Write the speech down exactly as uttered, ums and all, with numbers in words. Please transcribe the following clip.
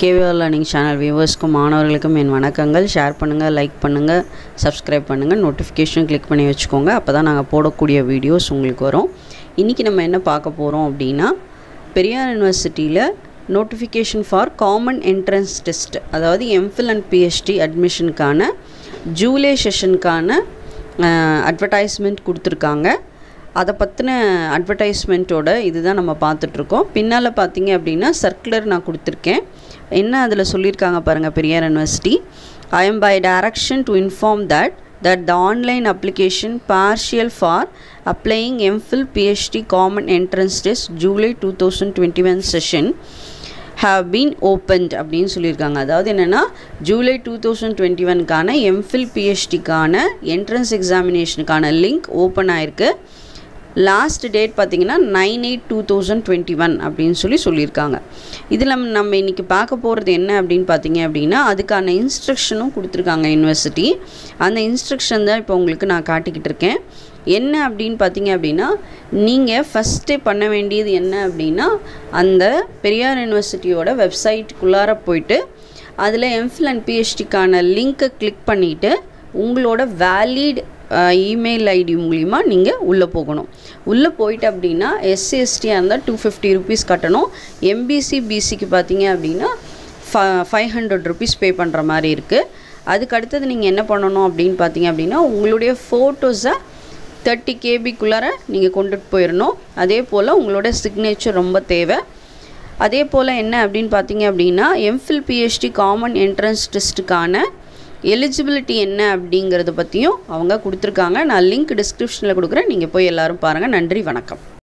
KVR learning channel வியூவர்ஸ்க்கும் மாணவர்களுக்கும் என் வணக்கங்கள். Share பண்ணுங்கள், லைக் பண்ணுங்கள், சப்ஸ்கிரைப் பண்ணுங்கள், நோட்டிஃபிகேஷன் கிளிக் பண்ணி வச்சுக்கோங்க. அப்போ தான் நாங்கள் போடக்கூடிய வீடியோஸ் உங்களுக்கு வரும். இன்றைக்கி நம்ம என்ன பார்க்க போகிறோம் அப்படின்னா, பெரியார் யூனிவர்சிட்டியில் notification for common entrance test, அதாவது எம்ஃபில் அண்ட் பிஹெச்டி அட்மிஷனுக்கான ஜூலை செஷனுக்கான அட்வர்டைஸ்மெண்ட் கொடுத்துருக்காங்க. அதை பற்றின அட்வர்டைஸ்மெண்ட்டோட இதுதான் நம்ம பார்த்துட்ருக்கோம். பின்னால் பார்த்தீங்க அப்படின்னா சர்க்குலர் நான் கொடுத்துருக்கேன். என்ன அதில் சொல்லியிருக்காங்க பாருங்கள். Periyar university, I am by direction to inform that that the online application partial for applying MPhil PhD common entrance test July twenty twenty-one session have been opened அப்படின்னு சொல்லியிருக்காங்க. அதாவது என்னென்னா, ஜூலை டூ தௌசண்ட் டுவெண்ட்டி ஒன்க்கான MPhil பிஹெச்டிக்கான entrance எக்ஸாமினேஷனுக்கான link open ஆயிருக்கு. Last date பார்த்திங்கன்னா nine eight two thousand twenty one அப்படின்னு சொல்லி சொல்லியிருக்காங்க. இதில் நம்ம நம்ம இன்றைக்கி பார்க்க போகிறது என்ன அப்படின்னு பார்த்தீங்க அப்படின்னா, அதுக்கான இன்ஸ்ட்ரக்ஷனும் கொடுத்துருக்காங்க யூனிவர்சிட்டி. அந்த இன்ஸ்ட்ரக்ஷன் தான் இப்போ உங்களுக்கு நான் காட்டிக்கிட்டு இருக்கேன். என்ன அப்படின்னு பார்த்தீங்க அப்படின்னா, நீங்கள் ஃபஸ்ட்டே பண்ண வேண்டியது என்ன அப்படின்னா, அந்த பெரியார் யூனிவர்சிட்டியோட வெப்சைட்டுக்குள்ளார போயிட்டு அதில் எம்ஃபில் அண்ட் பிஹெச்டிக்கான லிங்க்கை கிளிக் பண்ணிவிட்டு உங்களோட வேலிட் இமெயில் ஐடி மூலிமா நீங்கள் உள்ளே போகணும். உள்ளே போயிட்டு அப்படின்னா எஸ்சி எஸ்டியாக இருந்தால் டூ ஃபிஃப்டி ருபீஸ் கட்டணும். எம்பிசி பிசிக்கு பார்த்தீங்க அப்படின்னா ஃப ஃபைவ் ஹண்ட்ரட் ருபீஸ் பே பண்ணுற மாதிரி இருக்குது. அதுக்கு அடுத்தது நீங்கள் என்ன பண்ணணும் அப்படின்னு பார்த்தீங்க அப்படின்னா, உங்களுடைய ஃபோட்டோஸை தேர்ட்டி கேபிக்குள்ளார நீங்கள் கொண்டுட்டு போயிடணும். அதே போல் உங்களோட சிக்னேச்சர் ரொம்ப தேவை. அதே போல் என்ன அப்படின்னு பார்த்தீங்க அப்படின்னா, எம்ஃபில் பிஹெச்டி காமன் என்ட்ரன்ஸ் டெஸ்ட்டுக்கான எலிஜிபிலிட்டி என்ன அப்படிங்கிறத பற்றியும் அவங்க கொடுத்துருக்காங்க. நான் லிங்க் டிஸ்கிரிப்ஷனில் கொடுக்குறேன், நீங்கள் போய் எல்லோரும் பாருங்கள். நன்றி, வணக்கம்.